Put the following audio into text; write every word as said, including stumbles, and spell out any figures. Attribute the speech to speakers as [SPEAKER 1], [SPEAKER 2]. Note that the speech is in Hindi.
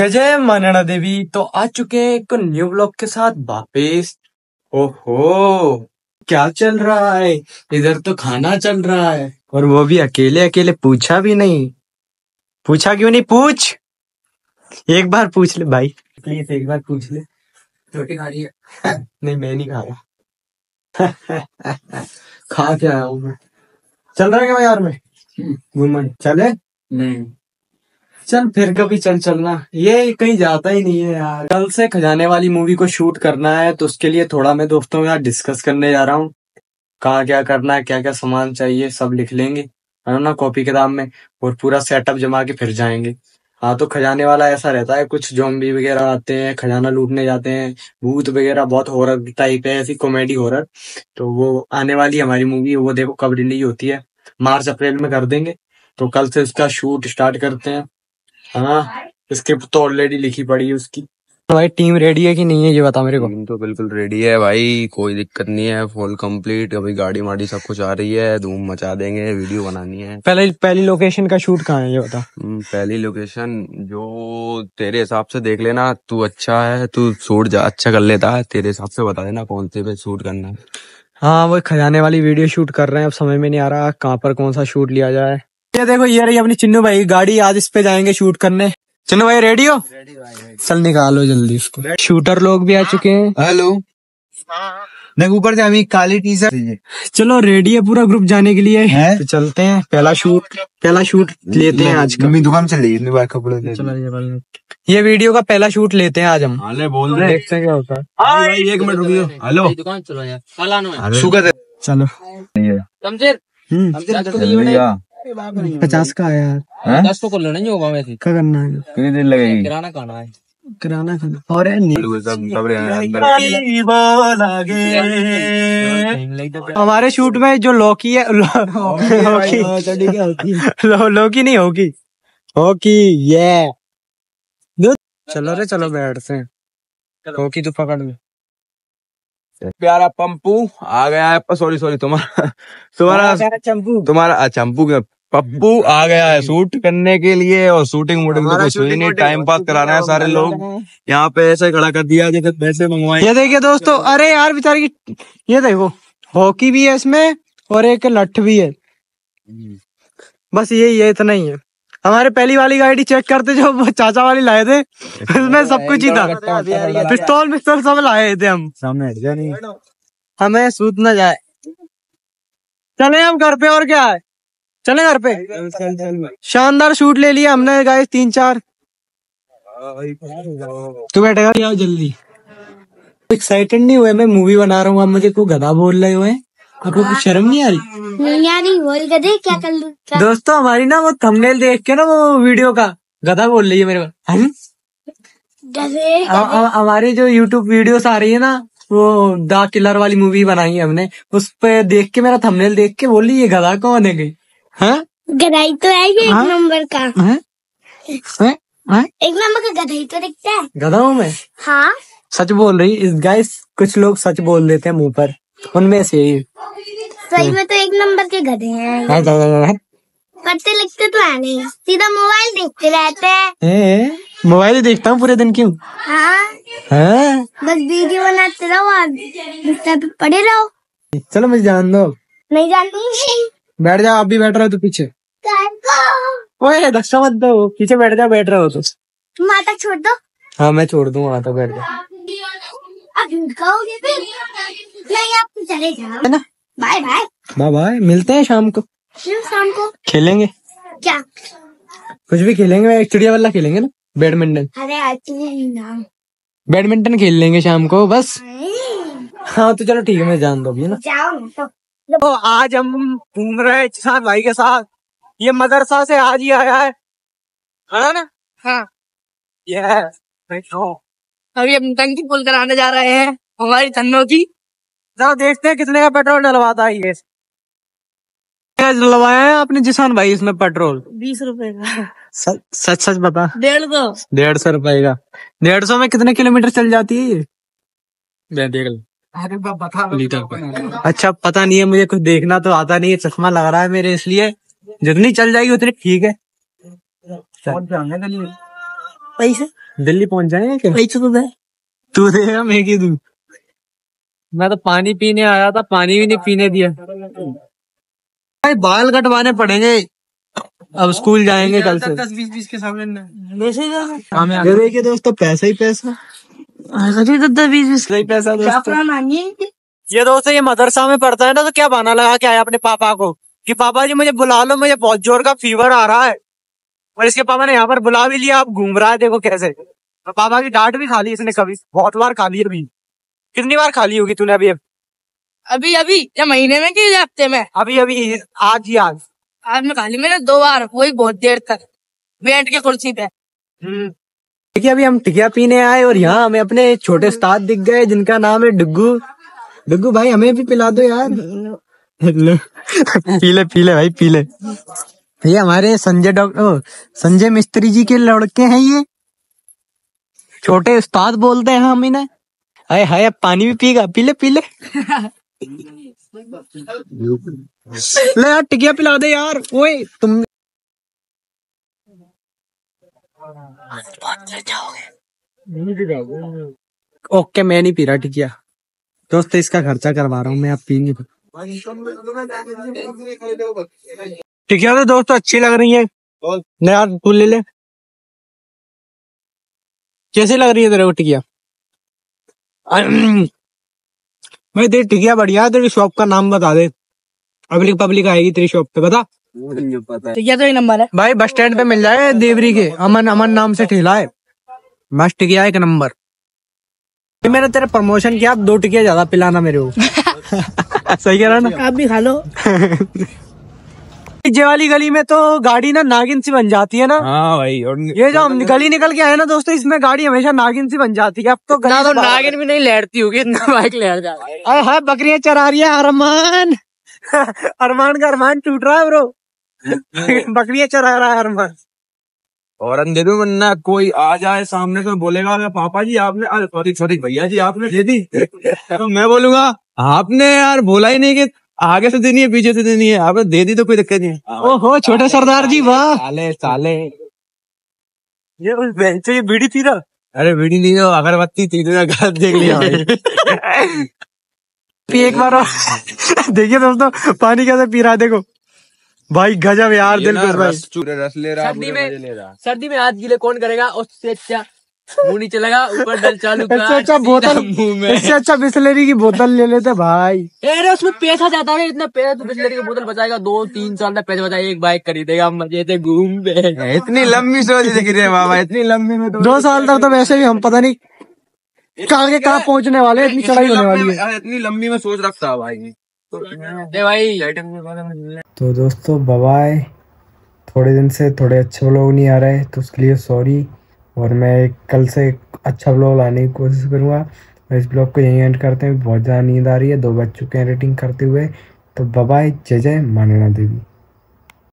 [SPEAKER 1] जय जय मां नैना देवी। तो आ चुके हैं एक न्यू ब्लॉग के साथ वापिस। ओहो क्या चल रहा है इधर, तो खाना चल रहा है और वो भी अकेले अकेले। पूछा भी नहीं। पूछा क्यों नहीं? पूछ, एक बार पूछ ले भाई, प्लीज एक बार पूछ ले। रोटी खा रही है? नहीं मैं नहीं खा रहा। खा के आया हूँ मैं। चल रहा है क्या यार में घूमने? चले नहीं, चल फिर कभी चल चलना। ये कहीं जाता ही नहीं है यार। कल से खजाने वाली मूवी को शूट करना है, तो उसके लिए थोड़ा मैं दोस्तों के साथ डिस्कस करने जा रहा हूँ। कहाँ क्या करना है, क्या क्या सामान चाहिए, सब लिख लेंगे है ना कॉपी किताब में, और पूरा सेटअप जमा के फिर जाएंगे। हाँ तो खजाने वाला ऐसा रहता है, कुछ ज़ॉम्बी वगैरह आते हैं, खजाना लूटने जाते हैं, भूत वगैरह, बहुत हॉरर टाइप है, ऐसी कॉमेडी हॉरर। तो वो आने वाली हमारी मूवी, वो देखो कब रिलीज होती है, मार्च अप्रैल में कर देंगे। तो कल से उसका शूट स्टार्ट करते हैं। हाँ स्क्रिप्ट तो ऑलरेडी लिखी पड़ी है उसकी। तो भाई टीम रेडी है कि नहीं है ये बता मेरे को।
[SPEAKER 2] टीम तो बिल्कुल रेडी है भाई, कोई दिक्कत नहीं है, फुल कंप्लीट। अभी गाड़ी वाड़ी सब कुछ आ रही है, धूम मचा देंगे, वीडियो बनानी है।
[SPEAKER 1] पहले पहली लोकेशन का शूट कहाँ है ये बता।
[SPEAKER 2] पहली लोकेशन जो तेरे हिसाब से देख लेना, तू अच्छा है, तू शूट जा अच्छा कर लेता है, तेरे हिसाब से बता देना कौन से पे शूट करना है।
[SPEAKER 1] हाँ वो खजाने वाली वीडियो शूट कर रहे हैं, अब समझ में नहीं आ रहा कहाँ पर कौन सा शूट लिया जाए। ये देखो ये रही अपनी चिन्नू भाई गाड़ी, आज इस पे जाएंगे शूट करने। चिन्नू भाई रेडी हो? रेडी भाई। चल निकालो जल्दी इसको। शूटर लोग भी आ चुके हैं।
[SPEAKER 3] हेलो, देख ऊपर से हमें काली टी शर्ट।
[SPEAKER 1] चलो रेडी है पूरा ग्रुप जाने के लिए है? तो चलते हैं, पहला शूट पहला शूट लेते हैं आज का।
[SPEAKER 3] मम्मी दुकान चल रही है, कपड़े ले।
[SPEAKER 1] चलो ये वीडियो का पहला शूट लेते हैं आज हम।
[SPEAKER 2] हाले बोल रहे,
[SPEAKER 1] देखते हैं क्या होता है।
[SPEAKER 2] भाई एक मिनट रुकियो। हेलो
[SPEAKER 4] दुकान चलो यार,
[SPEAKER 3] शुगर है।
[SPEAKER 1] चलो पचास का है यार,
[SPEAKER 4] दस तो कर लो नहीं होगा वैसे।
[SPEAKER 1] क्या करना है?
[SPEAKER 2] कितनी देर लगेगी?
[SPEAKER 4] किराना खाना है,
[SPEAKER 1] किराना खाना और हमारे शूट में जो लौकी है, लौकी लौकी नहीं होगी, होगी ये। चलो रे चलो बैठ से, होगी तो पकड़ में।
[SPEAKER 2] प्यारा पंपू आ गया है। सॉरी सॉरी तुम्हारा तुम्हारा
[SPEAKER 1] चंपू
[SPEAKER 2] तुम्हारा चंपू के पप्पू आ गया है शूट करने के लिए। और शूटिंग वूटिंग तो कुछ हुई नहीं, टाइम पास करा रहे हैं सारे लोग यहाँ पे। ऐसे खड़ा कर दिया जैसे पैसे मंगवाए।
[SPEAKER 1] ये देखिए दोस्तों, अरे यार बेचारी की, ये देखो हॉकी भी है इसमें और एक लठ भी है। बस यही है, इतना ही है। हमारे पहली वाली गाड़ी चेक करते जो वो चाचा वाली लाए थे, उसमें सब कुछ ही था, पिस्तौल पिस्तौल सब लाए थे हम।
[SPEAKER 3] सामने हट जा, नहीं
[SPEAKER 1] हमें सूत न जाए। चले हम घर पे, और क्या है, चले घर पे। शानदार शूट ले लिया हमने गाइस, तीन चार। तू बैठेगा क्या जल्दी? एक्साइटेड नहीं हुए, मैं मूवी बना रहा हूँ, आप मुझे को गधा बोल रहे हुए। आपको कुछ शर्म नहीं आ रही?
[SPEAKER 5] नहीं आ रही, बोल गधे क्या कर लूं?
[SPEAKER 1] दोस्तों हमारी ना वो थंबनेल देख के ना वो वीडियो का गधा बोल रही है मेरे को।
[SPEAKER 5] गधे
[SPEAKER 1] हमारी जो यूट्यूब वीडियोस आ रही है ना, वो द किलर वाली मूवी बनाई है हमने, उस पे देख के मेरा थंबनेल देख के बोली ये गधा कौन है गई। हाँ
[SPEAKER 5] गधाई तो है ये, एक
[SPEAKER 1] हाँ?
[SPEAKER 5] नंबर का
[SPEAKER 1] हाँ? हाँ? हाँ?
[SPEAKER 5] एक नंबर का गधाई तो दिखता है।
[SPEAKER 1] गधा हूँ मैं?
[SPEAKER 5] हाँ
[SPEAKER 1] सच बोल रही इस गाइस, कुछ लोग सच बोल देते हैं मुंह पर, उनमें से ही।
[SPEAKER 5] सही में तो एक नंबर के गधे हैं, पढ़ते लिखते तो है नहीं, सीधा मोबाइल देखते रहते हैं।
[SPEAKER 1] मोबाइल ही देखता हूँ पूरे दिन, क्यों?
[SPEAKER 5] हाँ
[SPEAKER 1] हाँ?
[SPEAKER 5] बस वीडियो बनाते रहो और बिस्तर पे पड़े रहो।
[SPEAKER 1] चलो मुझे जान दो,
[SPEAKER 5] नहीं जानती।
[SPEAKER 1] बैठ जाओ, आप भी बैठ रहे हो तो पीछे। ओए धक्का मत दो, पीछे बैठ जाओ, बैठ रहे हो तो।
[SPEAKER 5] माता छोड़ दो।
[SPEAKER 1] हाँ मैं छोड़ दूंगा, वहाँ तक बैठ जाओ।
[SPEAKER 5] अब कहोगे फिर नहीं, आप तो चले जाओ,
[SPEAKER 1] है ना।
[SPEAKER 5] बाय बाय
[SPEAKER 1] बाय बाय, मिलते हैं शाम को।
[SPEAKER 5] फिर शाम को
[SPEAKER 1] खेलेंगे
[SPEAKER 5] क्या?
[SPEAKER 1] कुछ भी खेलेंगे, एक चिड़िया वाला खेलेंगे ना, बैडमिंटन।
[SPEAKER 5] अरे आज
[SPEAKER 1] बैडमिंटन खेल लेंगे शाम को बस। हाँ तो चलो ठीक है, मैं जान दो अभी ना।
[SPEAKER 5] जाओ ना तो।
[SPEAKER 1] तो आज हम घूम रहे हैं साथ भाई के साथ, ये मदरसा से आज ही आया है, है ना।
[SPEAKER 4] हाँ
[SPEAKER 1] ये
[SPEAKER 4] अभी हम टंकी फुल कराने जा रहे हैं हमारी तन्नों की।
[SPEAKER 1] जरा देखते हैं कितने का पेट्रोल डलवाता है ये। क्या डलवाया है आपने जिसान भाई इसमें पेट्रोल?
[SPEAKER 4] बीस रुपए का।
[SPEAKER 1] सच सच सच बता।
[SPEAKER 4] डेढ़ सौ
[SPEAKER 1] डेढ़ सौ रुपए का। डेढ़ सौ में कितने किलोमीटर चल जाती है ये? मैं देख लो।
[SPEAKER 4] अरे बता
[SPEAKER 1] लीटर पर। अच्छा पता नहीं है मुझे, कुछ देखना तो आता नहीं है, चश्मा लग रहा है मेरे, इसलिए जितनी चल जाएगी उतनी ठीक है।
[SPEAKER 4] पैसे
[SPEAKER 1] दिल्ली पहुंच जाएंगे क्या?
[SPEAKER 4] पैसे तो दे।
[SPEAKER 1] तू देगा मैं की दूं? मैं तो पानी पीने आया था, पानी भी नहीं पीने दिया। भाई बाल कटवाने पड़ेंगे, अब स्कूल जाएंगे कल से। दस बीस बीस के सामने
[SPEAKER 4] वैसे ही
[SPEAKER 1] ये देखिए दोस्तों, पैसा ही पैसा,
[SPEAKER 4] दस बीस बीस
[SPEAKER 1] सही पैसा दोस्तों।
[SPEAKER 4] अपना मांगिए।
[SPEAKER 1] ये दोस्तों ये मदरसा में पढ़ता है ना, तो क्या बहाना लगा के आया अपने पापा को कि पापा जी मुझे बुला लो, मुझे बहुत जोर का फीवर आ रहा है। और इसके पापा ने यहाँ पर बुला भी लिया, अब घूम रहा है, देखो कैसे। तो पापा की डांट भी खा ली इसने, कभी बहुत बार खा ली। अभी कितनी बार खा ली होगी तूने अभी?
[SPEAKER 4] अभी अभी या महीने में कि हफ्ते में?
[SPEAKER 1] अभी अभी आज ही आज
[SPEAKER 4] आज में खा ली मैंने दो बार, वही बहुत देर तक बैठ के कुर्सी पे।
[SPEAKER 1] देखिए अभी हम टिकिया पीने आए और यहाँ हमें अपने छोटे उस्ताद दिख गए जिनका नाम है डुग्गू। डुग्गू भाई हमें भी पिला दो यार। पीले पीले भाई पीले। ये हमारे संजय डॉक्टर संजय मिस्त्री जी के लड़के हैं, ये छोटे उस्ताद बोलते हैं हम इन्हें। हाय हाय अब पानी भी पीगा, पीले पीले। ले यार टिकिया पिला दे यार। ओए तुम ओके मैं नहीं पी रहा टिकिया दोस्त, इसका खर्चा करवा रहा हूँ मैं, आप पीएंगे तो। टिकिया तो दोस्तों अच्छी लग रही है यार, तू ले ले। कैसी लग रही है तेरे को टिकिया? भाई तेरी टिकिया बढ़िया है, तेरी शॉप का नाम बता दे, पब्लिक पब्लिक आएगी तेरी शॉप पे, बता।
[SPEAKER 4] टिकिया तो ही नंबर है
[SPEAKER 1] भाई बस स्टैंड पे मिल जाए देवरी के, अमन अमन नाम से ठेला है, बस टिकिया एक नंबर। मैंने तेरा प्रमोशन किया, अब दो टिकिया ज्यादा पिलाना मेरे को। सही कह रहा ना?
[SPEAKER 4] आप भी खा लो।
[SPEAKER 1] जे वाली गली में तो गाड़ी ना नागिन सी बन जाती है ना।
[SPEAKER 2] हाँ भाई, और
[SPEAKER 1] ये जो हम गली निकल के आए ना दोस्तों, इसमें गाड़ी हमेशा नागिन सी बन जाती है। अब तो
[SPEAKER 4] ना तो नागिन भी नहीं लहरती होगी, इतना बाइक लहर जाता है।
[SPEAKER 1] अरे हाँ बकरियां चरा रही है अरमान। अरमान का अरमान टूट रहा है ब्रो। बकरियां चरा रहा है अरमान।
[SPEAKER 2] और दे दूं, वरना कोई आ जाए सामने तो बोलेगा पापा जी आपने, सॉरी सॉरी भैया जी आपने दे दी। तो मैं बोलूंगा आपने यार बोला ही नहीं कि आगे से देनी है पीछे से देनी है, आपने दे दी तो कोई दिक्कत नहीं है। ओहो छोटे सरदार जी वाह। साले साले
[SPEAKER 1] ये उस बेंच से ये बीड़ी पी रहा।
[SPEAKER 2] अरे बीड़ी नहीं तो अगरबत्ती थी, गलत देख लिया भाई।
[SPEAKER 1] एक बार और देखिए दोस्तों पानी कैसे पी रहा है, देखो भाई गजब यार, दिल खुश भाई।
[SPEAKER 2] रस रस ले रहा,
[SPEAKER 4] सर्दी में सर्दी में हाथ गीले कौन करेगा, उससे अच्छा मुंह नीचे लगा ऊपर डल चालू कर,
[SPEAKER 1] इससे अच्छा बोतल
[SPEAKER 2] मुंह में,
[SPEAKER 1] इससे अच्छा बिस्लेरी की बोतल ले लेते भाई।
[SPEAKER 4] अरे उसमें पैसा जाता है, इतना पैसा तो बिस्लेरी की बोतल बचाएगा, दो तीन साल तक पैसे बचाएगा, एक बाइक खरीदेगा, मजे से घूम पे।
[SPEAKER 2] इतनी लंबी सोच दिख रही है बाबा, इतनी लंबी में तो
[SPEAKER 1] दो साल तक तो वैसे भी हम पता नहीं आगे कहाँ पहुंचने वाले, इतनी चढ़ाई होने वाली है।
[SPEAKER 2] इतनी लंबी में सोच रखता है भाई।
[SPEAKER 4] दे भाई
[SPEAKER 3] तो दोस्तों बाय, थोड़े दिन से थोड़े अच्छे व्लॉग नहीं आ रहे तो उसके लिए सॉरी, और मैं कल से अच्छा व्लॉग लाने की कोशिश करूँगा। और इस ब्लॉग को यहीं एंड करते हैं, बहुत ज़्यादा नींद आ रही है, दो बज चुके हैं एडिटिंग करते हुए। तो बाय, जय जय मां नैना देवी।